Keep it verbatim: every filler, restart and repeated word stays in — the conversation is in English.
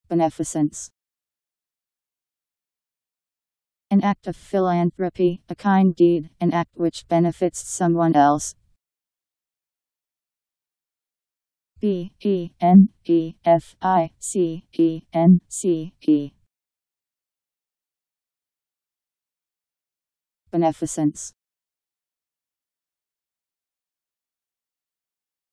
Beneficence. An act of philanthropy, a kind deed, an act which benefits someone else. B E N E F I C E N C E. Beneficence.